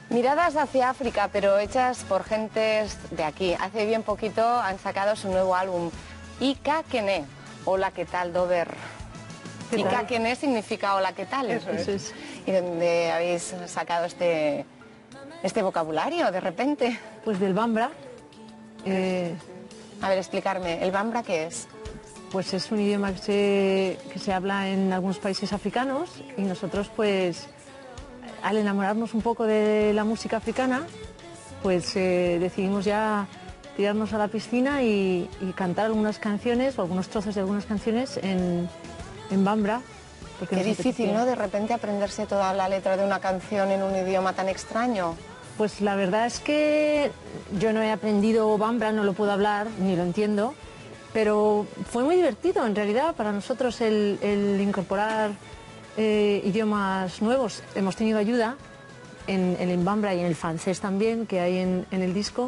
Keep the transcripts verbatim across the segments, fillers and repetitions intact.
Miradas hacia África, pero hechas por gentes de aquí. Hace bien poquito han sacado su nuevo álbum, Ika Kene. Hola, ¿qué tal, Dover? Ika Kene significa hola, ¿qué tal? Eso es. Eso es. ¿Y dónde habéis sacado este, este vocabulario de repente? Pues del Bambra. Eh... A ver, explicarme, ¿el Bambra qué es? Pues es un idioma que se, que se habla en algunos países africanos y nosotros, pues, al enamorarnos un poco de la música africana, pues eh, decidimos ya tirarnos a la piscina y, y cantar algunas canciones o algunos trozos de algunas canciones en, en Bambra. Qué difícil, ¿no?, de repente aprenderse toda la letra de una canción en un idioma tan extraño. Pues la verdad es que yo no he aprendido Bambra, no lo puedo hablar, ni lo entiendo, pero fue muy divertido en realidad para nosotros el, el incorporar eh, idiomas nuevos. Hemos tenido ayuda en, en el Bambra y en el francés también, que hay en, en el disco,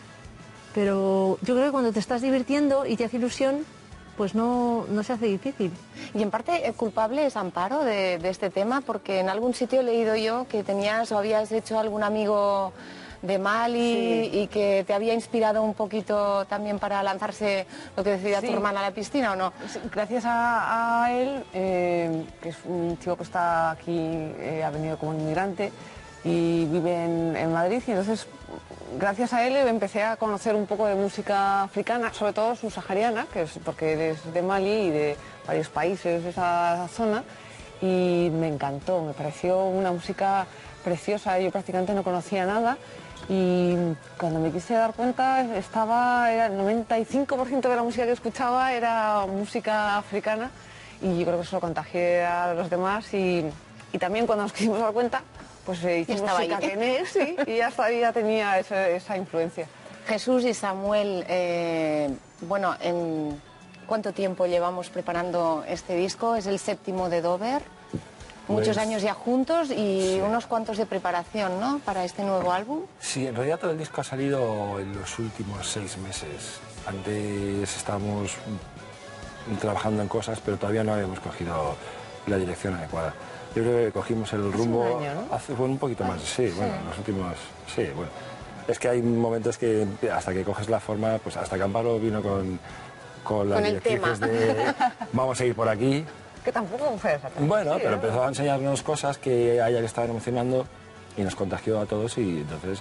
pero yo creo que cuando te estás divirtiendo y te hace ilusión, pues no, no se hace difícil. Y en parte el culpable es Amparo de, de este tema, porque en algún sitio he leído yo que tenías o habías hecho algún amigo de Mali, sí, y que te había inspirado un poquito también para lanzarse, lo que decía, sí, tu hermana, a la piscina, ¿o no? Gracias a, a él, eh, que es un chico que está aquí, eh, ha venido como inmigrante y vive en, en Madrid, y entonces gracias a él empecé a conocer un poco de música africana, sobre todo subsahariana, que es porque él es de Mali y de varios países de esa zona, y me encantó, me pareció una música preciosa. Yo prácticamente no conocía nada y cuando me quise dar cuenta estaba, era el noventa y cinco por ciento de la música que escuchaba era música africana, y yo creo que eso lo contagié a los demás, y, y también cuando nos quisimos dar cuenta, pues eh, hicimos Ika Kene, sí, y ya, estaba, ya tenía esa, esa influencia. Jesús y Samuel, eh, bueno, ¿en cuánto tiempo llevamos preparando este disco? Es el séptimo de Dover, pues, muchos años ya juntos y sí, unos cuantos de preparación, ¿no?, para este nuevo álbum. Sí, en realidad todo el disco ha salido en los últimos seis meses. Antes estábamos trabajando en cosas, pero todavía no habíamos cogido la dirección adecuada. Yo creo que cogimos el rumbo hace un año, ¿no? hace bueno, un poquito más, sí, sí, bueno, los últimos, sí, bueno. Es que hay momentos que hasta que coges la forma, pues hasta que Amparo vino con, con las directrices de vamos a ir por aquí. Que tampoco fue exactamente. Bueno, sí, pero ¿no? empezó a enseñarnos cosas que a ella le estaban emocionando y nos contagió a todos, y entonces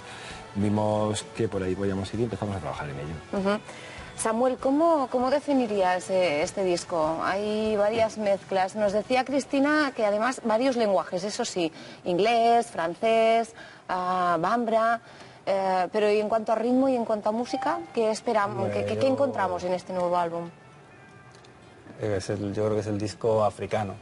vimos que por ahí podíamos ir y empezamos a trabajar en ello. Uh-huh. Samuel, ¿cómo, cómo definirías eh, este disco? Hay varias mezclas. Nos decía Cristina que además varios lenguajes, eso sí, inglés, francés, uh, Bambra, eh, pero ¿y en cuanto a ritmo y en cuanto a música, qué esperamos, bueno, qué, qué, qué encontramos en este nuevo álbum? Es el, yo creo que es el disco africano.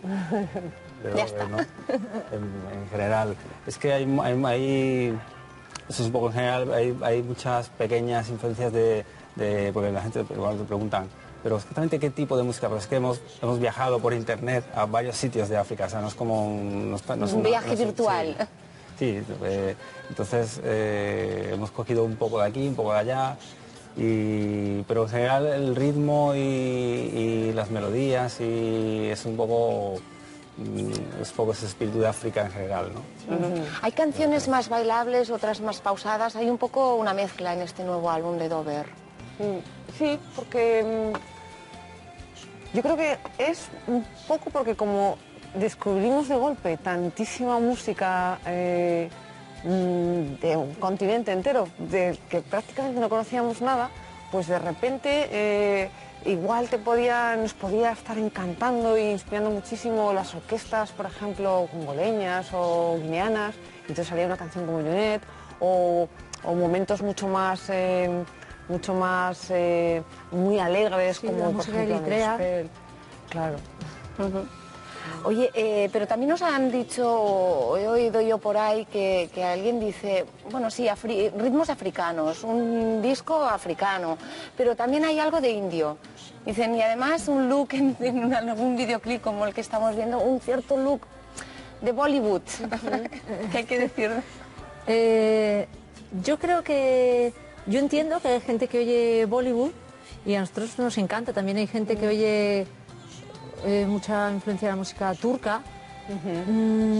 Ya Dover, está. ¿no? en, en general. Es que hay, hay, hay, eso es un poco en general, hay, hay muchas pequeñas influencias de... De, porque la gente igual te preguntan, pero exactamente qué tipo de música, pero es que hemos, hemos viajado por internet a varios sitios de África, o sea, no es como un, no es, no es un una, viaje no es, virtual. Sí, sí eh, entonces eh, hemos cogido un poco de aquí, un poco de allá, y, pero en general el ritmo y, y las melodías y es un poco... es un poco ese espíritu de África en general, ¿no? Uh-huh. Hay canciones más bailables, otras más pausadas, hay un poco una mezcla en este nuevo álbum de Dover. Sí, porque yo creo que es un poco porque como descubrimos de golpe tantísima música eh, de un continente entero, de que prácticamente no conocíamos nada, pues de repente eh, igual te podía, nos podía estar encantando e inspirando muchísimo las orquestas, por ejemplo, congoleñas o guineanas, entonces salía una canción como Junet, o, o momentos mucho más... Eh, mucho más eh, muy alegres, sí, como por ejemplo Eritrea. Claro. Uh-huh. Oye, eh, pero también nos han dicho, he oído yo por ahí que, que alguien dice, bueno, sí, afri ritmos africanos, un disco africano, pero también hay algo de indio. Dicen, y además un look en, en algún videoclip como el que estamos viendo, un cierto look de Bollywood. Uh-huh. ¿Qué hay que decir? Eh, yo creo que... Yo entiendo que hay gente que oye Bollywood y a nosotros nos encanta. También hay gente que oye eh, mucha influencia de la música turca. Uh-huh. mm,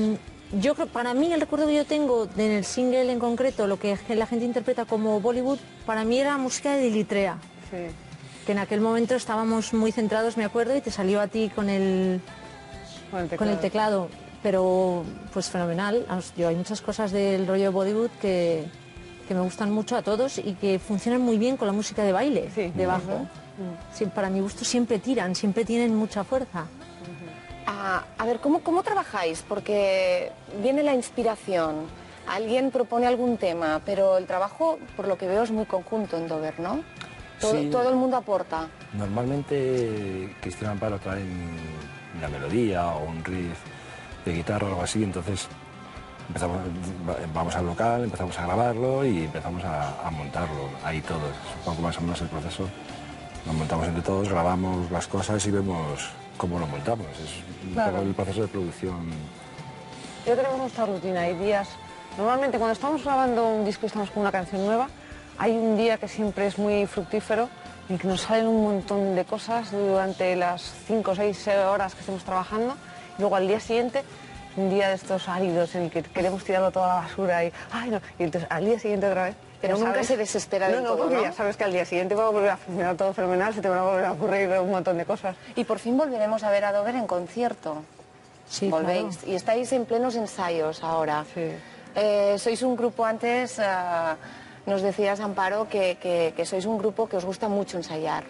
yo creo, para mí el recuerdo que yo tengo en el single en concreto, lo que la gente interpreta como Bollywood, para mí era música de Dilitrea. Sí. Que en aquel momento estábamos muy centrados, me acuerdo, y te salió a ti con el, Con el con teclado. el teclado. Pero pues fenomenal. Vamos, yo hay muchas cosas del rollo Bollywood que, que me gustan mucho a todos y que funcionan muy bien con la música de baile Sí. debajo. Sí, para mi gusto siempre tiran, siempre tienen mucha fuerza. A, a ver, ¿cómo, ¿cómo trabajáis? Porque viene la inspiración, alguien propone algún tema, pero el trabajo, por lo que veo, es muy conjunto en Dover, ¿no? Todo, Sí. todo el mundo aporta. Normalmente Cristina Amparo trae una melodía o un riff de guitarra o algo así, entonces empezamos, vamos al local, empezamos a grabarlo y empezamos a, a montarlo ahí todos. Es un poco más o menos el proceso. Nos montamos entre todos, grabamos las cosas y vemos cómo lo montamos. Es un Claro. poco el proceso de producción. Ya tenemos nuestra rutina, hay días... Normalmente cuando estamos grabando un disco y estamos con una canción nueva, hay un día que siempre es muy fructífero en que nos salen un montón de cosas durante las cinco o seis horas que estemos trabajando. Y luego al día siguiente, un día de estos áridos en el que queremos tirarlo toda la basura y... ¡Ay, no! Y entonces al día siguiente otra vez... Pero ya nunca sabes- se desespera no, del no, todo, porque ¿no? ya sabes que al día siguiente va a volver a funcionar todo fenomenal, se te van a volver a ocurrir un montón de cosas. Y por fin volveremos a ver a Dover en concierto. Sí, Volvéis. claro. Y estáis en plenos ensayos ahora. Sí. Eh, sois un grupo antes, ah, nos decías, Amparo, que, que- que sois un grupo que os gusta mucho ensayar.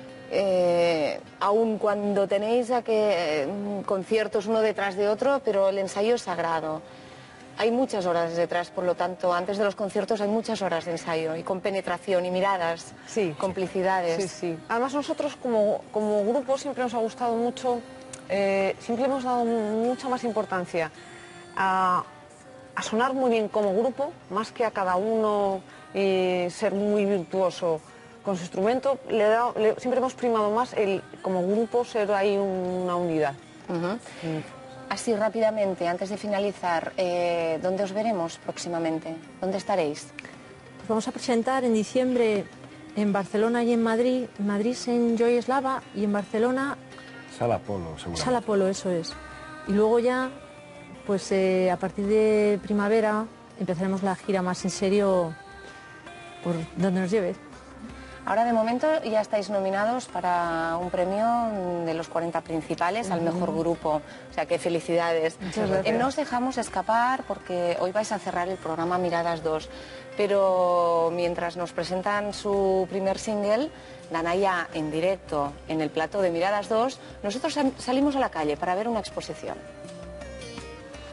Eh, aun cuando tenéis a que, eh, conciertos uno detrás de otro, pero el ensayo es sagrado. Hay muchas horas detrás, por lo tanto, antes de los conciertos hay muchas horas de ensayo y con penetración y miradas, Sí. complicidades. Sí, sí. Además nosotros como, como grupo siempre nos ha gustado mucho, eh, siempre hemos dado mucha más importancia a, a sonar muy bien como grupo, más que a cada uno y ser muy virtuoso con su instrumento. Le da- le- siempre hemos primado más el como grupo ser ahí una unidad. Ujú. Así rápidamente, antes de finalizar, eh, ¿dónde os veremos próximamente? ¿Dónde estaréis? Pues vamos a presentar en diciembre en Barcelona y en Madrid. En Madrid en Joy Eslava y en Barcelona Sala Polo, seguro. Sala Polo, eso es. Y luego ya, pues eh, a partir de primavera empezaremos la gira más en serio por donde nos lleve. Ahora de momento ya estáis nominados para un premio de los cuarenta principales al mejor grupo, o sea que felicidades. Muchas gracias. Eh, no os dejamos escapar porque hoy vais a cerrar el programa Miradas dos, pero mientras nos presentan su primer single, Danaya en directo en el plató de Miradas dos, nosotros sal- salimos a la calle para ver una exposición.